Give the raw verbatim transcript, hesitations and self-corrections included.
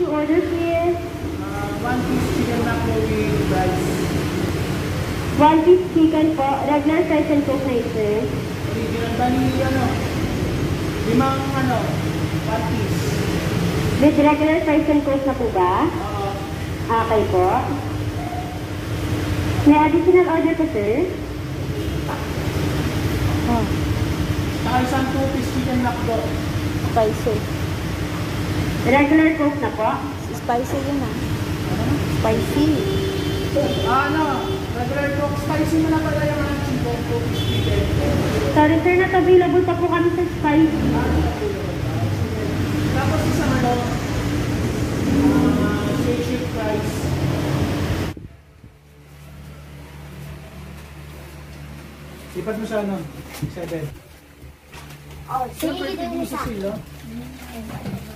Your order, please. Uh, one piece chicken macaroni with rice. One piece chicken po. Regular fries and coke na ito. Original bali, ano? Limang, ano? One piece. With regular fries and coke na po ba? Oo. Okay po. May additional order po, sir? Oh, Saka isang two piece chicken macdo. spicy. Regular coke na po. Spicy yun ah. Ano? Spicy. Ah, ano? Regular coke. Spicy mo na pala yung mga chicken. Two piece chicken. Sorry, sir. Not available pa po kami sa spicy. Ah, available pa. Sige. Tapos isang ano? Uh, shake shake fries. Lipat mo sa ano? Seven. Oh, Siyempre, sige, tigil dito sa sa. silo.